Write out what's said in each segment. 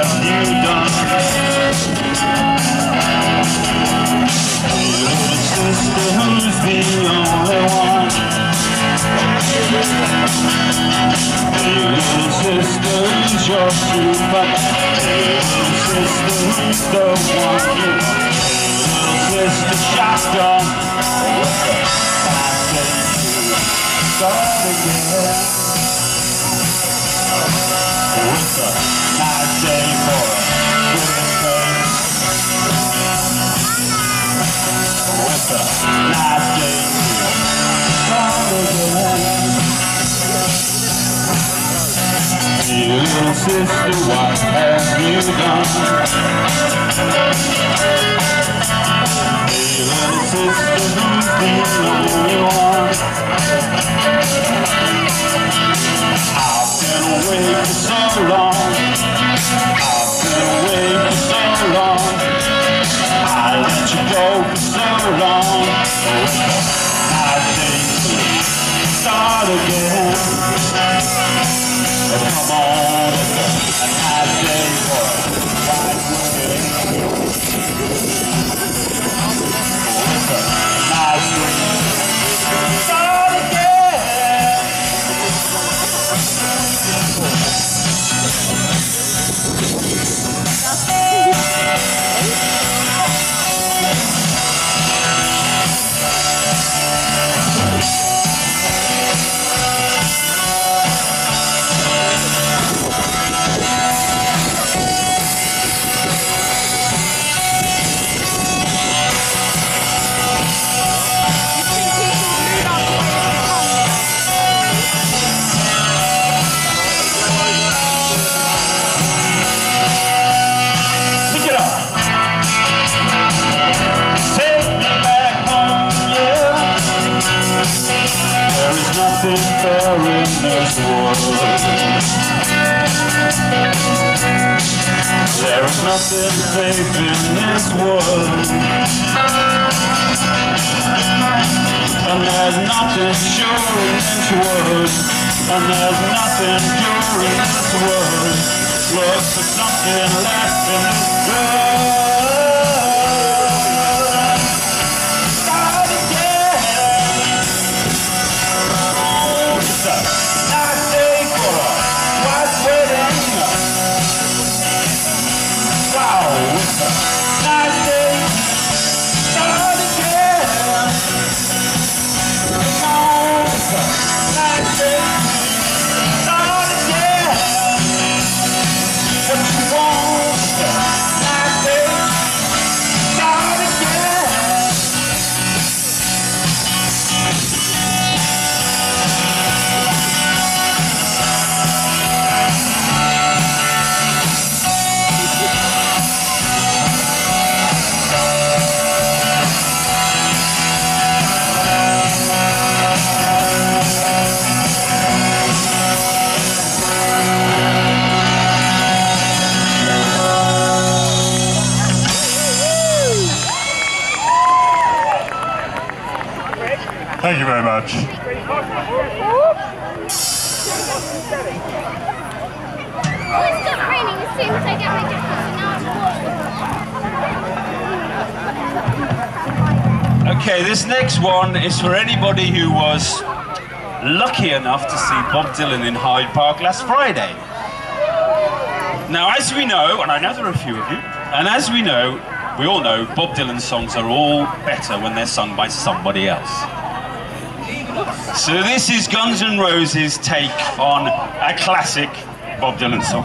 have you done? Little sister, who's the only one? Little sister, who's your super? Little sister, who's the one you want? Little sister, shotgun. Start again. It's a nice day for a good face. It's a nice day to start again. Dear little sister, what have you done? Dear little sister, who's the only one? I've been away for so long. I've been away for so long. I let you go for so long. Nice day to start again. Come on, a nice day for a white wedding. It's a nice day to start again. Nothing fair in this world. There is nothing safe in this world. And there's nothing sure in this world. And there's nothing pure in this world. Look for something less in this world. Thank you very much. We're still raining as soon as I get my jacket. Okay, this next one is for anybody who was lucky enough to see Bob Dylan in Hyde Park last Friday. Now, as we know, and I know there are a few of you, and as we know, we all know Bob Dylan songs are all better when they're sung by somebody else. So this is Guns N' Roses' take on a classic Bob Dylan song.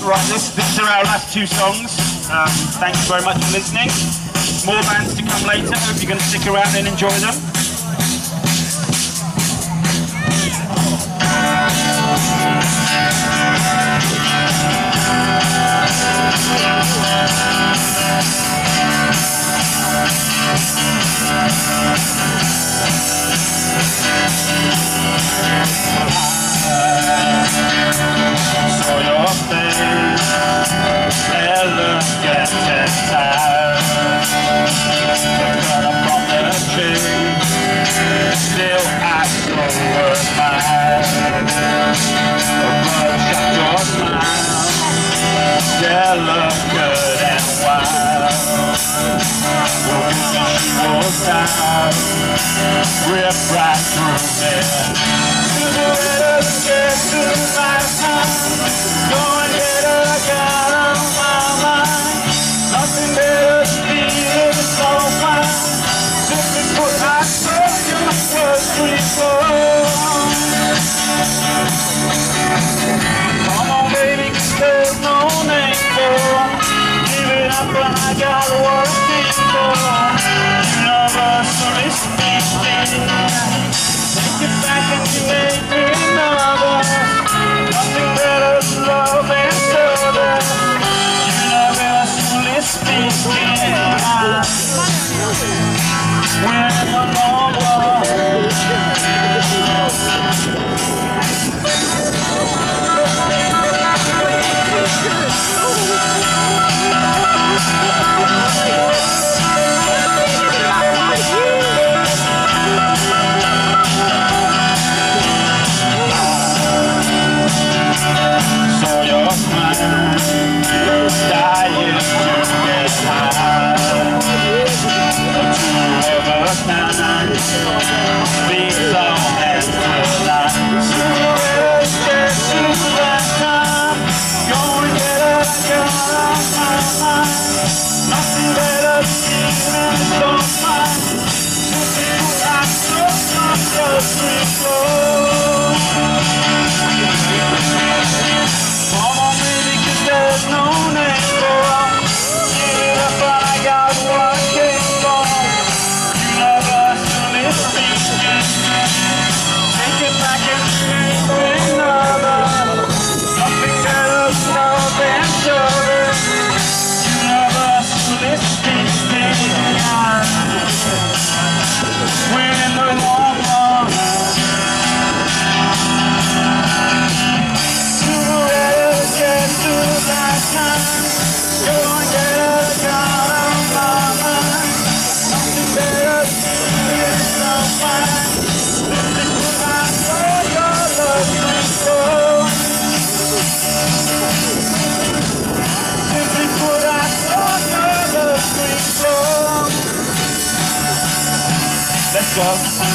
Right, these are our last two songs. Thank you very much for listening. More bands to come later. Hope you're going to stick around and enjoy them. Saw your face, look getting tired. Got up on the tree, still I saw mine. But shut your smile, yeah, look good and wild. Well, she was down, ripped right through me. Get to my time, go and get her, got on my mind. Nothing better to be in so fine. Simply put, I told you my first before. Come on, baby, 'cause there's no name for. Give it up and I got working for. Universally speaking, take it back and you make me another. Nothing better than love and service. Universally speaking, we're in the long run. So your smile, dying to get high. The two of us now, beats all hands to life. Let's get to that time, go and get us, got on my mind. Nothing better than feeling so fine. Simply put, I took my first before. Come on, baby, 'cause there's no name for us. Give it up, but I got what I came for. Universally speaking, take it back and make another. Nothing better than love and service. Universally speaking, we're in the long run. Get to that time, go and get her, got on my mind. Nothing better than so fine. Simply put, I saw your love before. Simply put, I saw your love before. Let's go.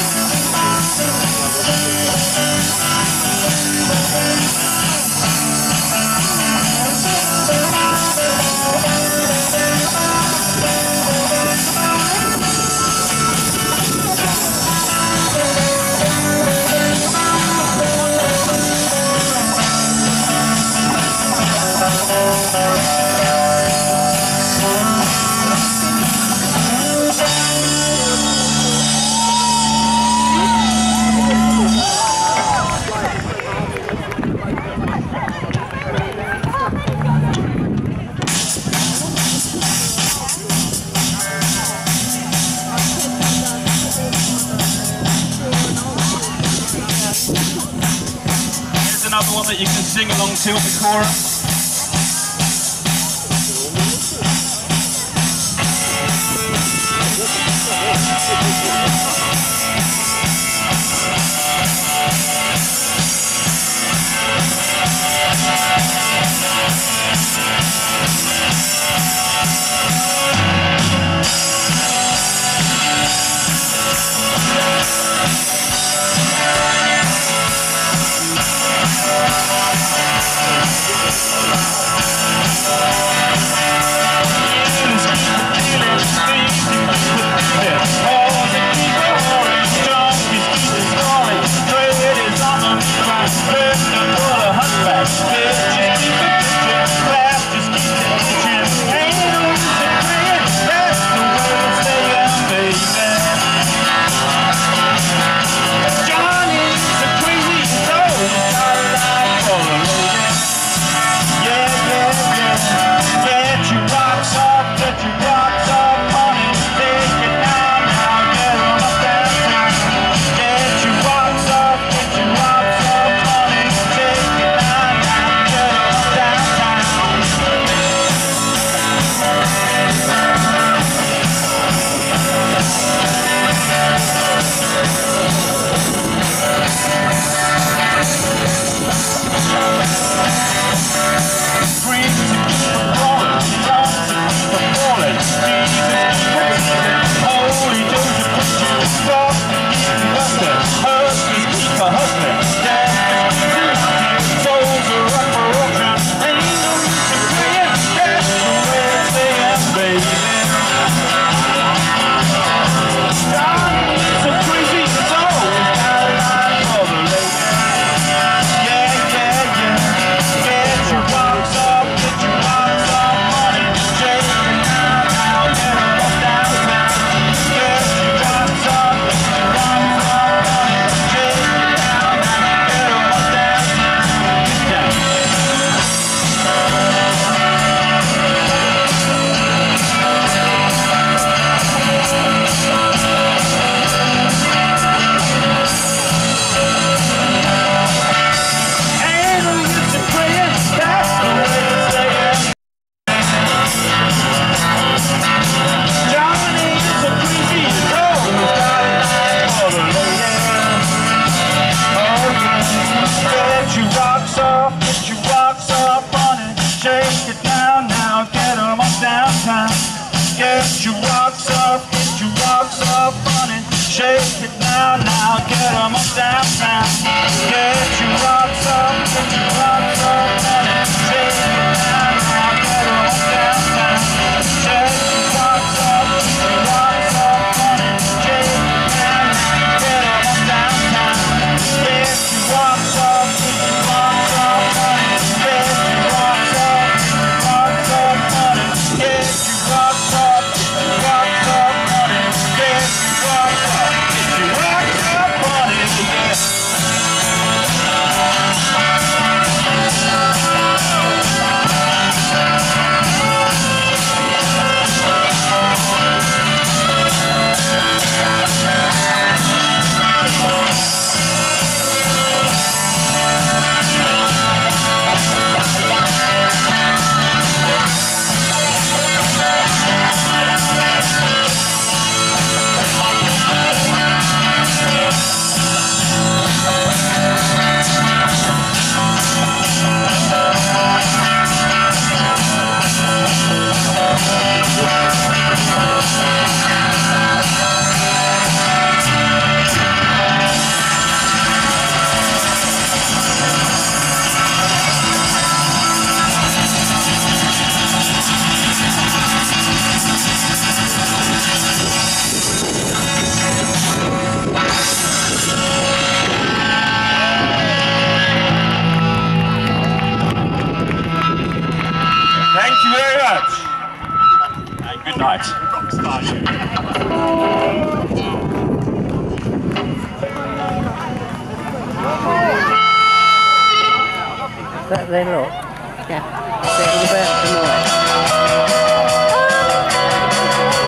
Another one that you can sing along to on the chorus. Get your rocks up on it. Shake it now, get 'em up downtown. Get your rocks up on it. Shake it now, get 'em up downtown. Get your rocks up on it. Shake it now, get 'em up downtown. Get your rocks up on it. Get your rocks up on it. Get your rocks up on it. Get your rocks up. Get your rocks up on it. Yeah. Thank you very much. And good night. Rockstar you. That they look. Yeah. They're in the